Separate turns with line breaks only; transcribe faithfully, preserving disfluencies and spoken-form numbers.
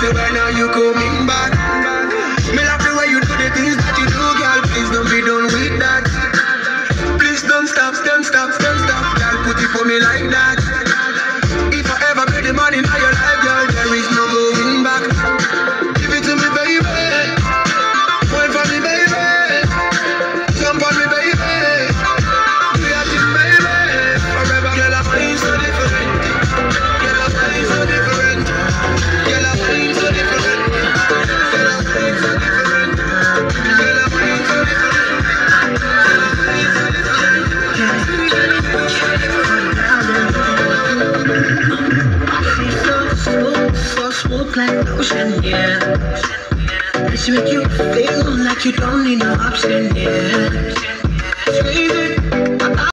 So right now you coming back. Me love the way you do the things that you do, girl. Please don't be done with that. Please don't stop, don't stop, don't stop, girl. Put it for me like that. If I ever pay the money in your life, girl, there is no going back. Give it to me, baby. Wait for me, baby. Jump on me, baby. Do your thing, baby. Forever, girl, I'm feeling so different. Girl, I'm feeling so different. Girl, I'm feeling so different. Girl, I'm feeling so different. Girl, I'm feeling so different. So smooth like ocean, yeah. She make you feel like you don't need no option, yeah. Crazy